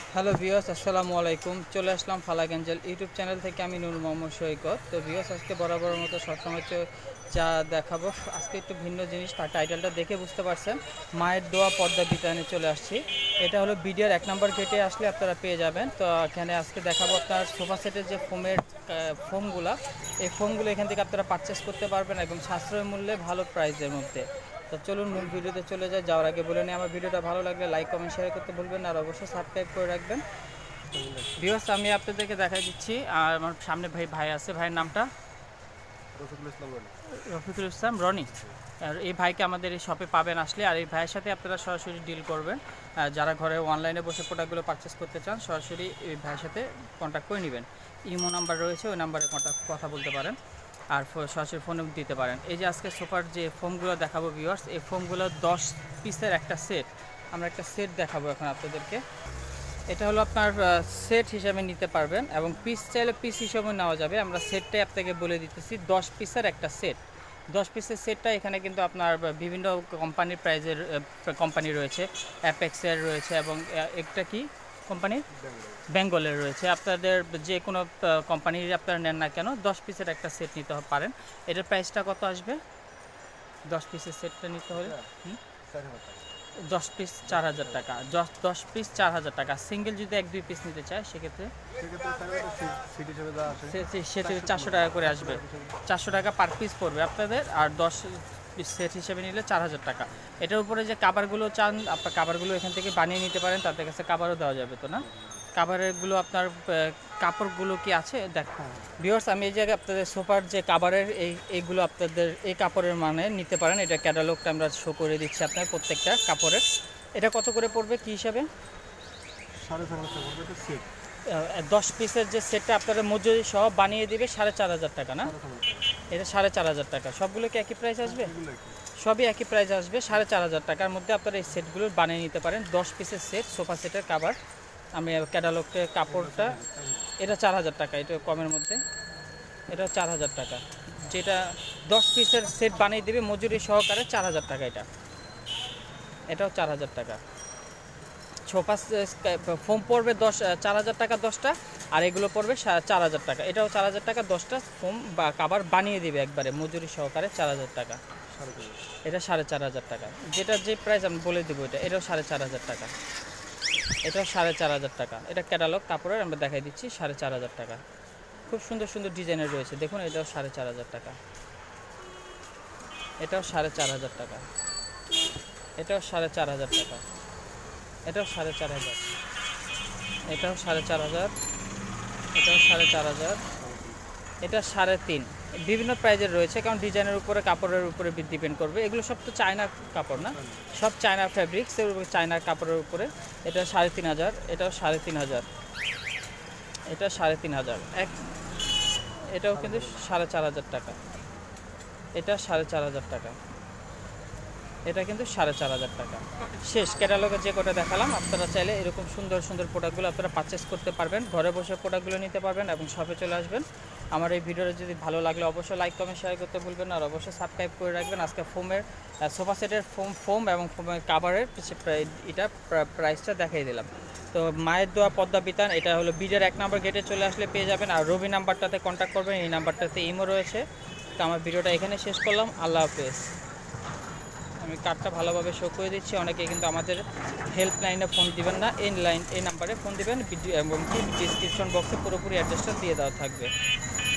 Hello viewers, আসসালামু আলাইকুম। চলে আসলাম ফালাক এঞ্জেল ইউটিউব চ্যানেল থেকে। আমি নূর মোহাম্মদ সৈকত। তো ভিউয়ার্স, আজকে বরাবর মতো সবসময় যা দেখাবো, আজকে একটু ভিন্ন জিনিস। তার টাইটেলটা দেখে বুঝতে পারছেন, মায়ের দোয়া পর্দা বিতানে চলে আসছি। এটা হলো বিডিআর 1 নম্বর গেটে আসলে আপনারা পেয়ে যাবেন। তো এখানে আজকে দেখাবো আপনার সোফা সেটের যে ফোমগুলো, এই ফোমগুলো এখান থেকে আপনারা পারচেস করতে পারবেন একদম সাশ্রয় মূল্যে, ভালো প্রাইসের মধ্যে। তো চলুন মূল ভিডিওতে চলে যায়। যাওয়ার আগে বলে নিই, আমার ভিডিওটা ভালো লাগলে লাইক কমেন্ট শেয়ার করতে ভুলবেন না, আর অবশ্যই সাবস্ক্রাইব করে রাখবেন। ভিউয়ার্স, আমি আপনাদেরকে দেখাই দিচ্ছি। আর আমার সামনে ভাই আছে, ভাইয়ের নামটা রফিকুল ইসলাম রনি। আর এই ভাইকে আমাদের এই শপে পাবেন আসলে। আর এই ভাইয়ের সাথে আপনারা সরাসরি ডিল করবেন। যারা ঘরে অনলাইনে বসে প্রোডাক্টগুলো পারচেস করতে চান, সরাসরি এই ভাইয়ের সাথে কন্ট্যাক্ট করে নেবেন। ইমো নাম্বার রয়েছে, ওই নাম্বারে কথা বলতে পারেন, আর সরাসরি ফোনে দিতে পারেন। এই যে আজকে সোফার যে ফোমগুলো দেখাবো ভিউয়ার্স, এই ফোমগুলো 10 পিসের একটা সেট। আমরা একটা সেট দেখাবো এখন আপনাদেরকে। এটা হলো আপনার সেট হিসাবে নিতে পারবেন, এবং পিস চাইলে পিস হিসাবে নেওয়া যাবে। আমরা সেটটাই আপনাকে বলে দিতেছি, 10 পিসের একটা সেট। 10 পিসের সেটটা এখানে কিন্তু আপনার বিভিন্ন কোম্পানির প্রাইজের কোম্পানি রয়েছে, অ্যাপেক্সের রয়েছে, এবং একটা কি কোম্পানি, বেঙ্গলের রয়েছে। আপনাদের যে কোনো কোম্পানির আপনারা নেন না কেন, 10 পিসের একটা সেট নিতে পারেন। এটার প্রাইসটা কত আসবে? 10 পিসের সেটটা নিতে হলে 10 পিস 4000 টাকা। 10 পিস 4000 টাকা। সিঙ্গেল যদি 1-2 পিস নিতে চায়, সেক্ষেত্রে সেটা 400 টাকা করে আসবে। 400 টাকা পার পিস পড়বে আপনাদের। আর 10 পিস সেট হিসেবে নিলে 4000 টাকা। এটার উপরে যে কাভারগুলো চান, আপনার কাভারগুলো এখান থেকে বানিয়ে নিতে পারেন, তাদের কাছে কাভারও দেওয়া যাবে। তো না, কাভারেরগুলো আপনার কাপড়গুলো কি আছে দেখো ভিউয়ার্স। আমি এই জায়গায় আপনাদের সোফার যে কাভারের এইগুলো আপনাদের এই কাপড়ের মানে নিতে পারেন। এটা ক্যাটালগটা আমরা শো করে দিচ্ছি আপনার প্রত্যেকটা কাপড়ের। এটা কত করে পড়বে কী হিসাবে? 10 পিসের যে সেটটা আপনারা মজুরি সহ বানিয়ে দিবে 4500 টাকা না? এটা 4500 টাকা। সবগুলো কি একই প্রাইস আসবে? সবই একই প্রাইস আসবে। 4500 টাকার মধ্যে আপনারা এই সেটগুলো বানিয়ে নিতে পারেন। 10 পিসের সেট, সোফা সেটের কাভার। আমি ক্যাটালগের কাপড়টা, এটা 4000 টাকা, এটা কমের মধ্যে। এটা 4000 টাকা, যেটা 10 পিসের সেট বানিয়ে দেবে মজুরি সহকারে 4000 টাকা। এটাও 4000 টাকা। সোফা ফোম পড়বে 4000 টাকা 10টা, আর এগুলো পড়বে 4000 টাকা। এটাও 4000 টাকা, 10টা ফোম বা কাভার বানিয়ে দিবে একবারে মজুরি সহকারে 4000 টাকা। এটা 4500 টাকা, যেটা যে প্রাইস আমি বলে দেবো। এটাও 4500 টাকা। এটাও 4500 টাকা। এটা ক্যাটালগ কাপড়ের, আমরা দেখাই দিচ্ছি। 4500 টাকা। খুব সুন্দর সুন্দর ডিজাইনের রয়েছে, দেখুন। এটাও 4500 টাকা। এটাও 4500 টাকা। এটাও 4500 টাকা। এটাও 4500। এটাও 4500। এটাও 4500। এটা 3.5। বিভিন্ন প্রাইজের রয়েছে, কারণ ডিজাইনের উপরে, কাপড়ের উপরে ডিপেন্ড করবে। এগুলো সব তো চায়নার কাপড় না, সব চায়না ফ্যাব্রিক্স, এর উপরে চায়নার কাপড়ের উপরে। এটা 3500। এটাও 3500। এটা 3500। এটাও কিন্তু 4500 টাকা। এটা 4500 টাকা। এটা কিন্তু 4500 টাকা। শেষ ক্যাটালগে যে কটা দেখালাম, আপনারা চাইলে এরকম সুন্দর সুন্দর প্রোডাক্টগুলো আপনারা পারচেস করতে পারবেন। ঘরে বসে প্রোডাক্টগুলো নিতে পারবেন এবং শপে চলে আসবেন। আমার এই ভিডিওটা যদি ভালো লাগলে অবশ্যই লাইক কমেন্ট শেয়ার করতে ভুলবেন না, আর অবশ্যই সাবস্ক্রাইব করে রাখবেন। আজকে সোফা সেটের ফোম এবং ফোমের কাভারের এটা প্রাইসটা দেখাই দিলাম। তো মায়ের দোয়া পদ্মা বিতান, এটা হলো বিডের 1 নম্বর গেটে চলে আসলে পেয়ে যাবেন। আর রবি নাম্বারটাতে কন্ট্যাক্ট করবেন, এই নাম্বারটাতে ইমো রয়েছে। তো আমার ভিডিওটা এখানে শেষ করলাম। আল্লাহ হাফেজ। আমি কার্ডটা ভালোভাবে শো করে দিচ্ছি। অনেকে কিন্তু আমাদের হেল্পলাইনে ফোন দিবেন না, এই নাম্বারে ফোন দিবেন, এবং ডিসক্রিপশন বক্সে পুরোপুরি অ্যাড্রেসটা দিয়ে দেওয়া থাকবে।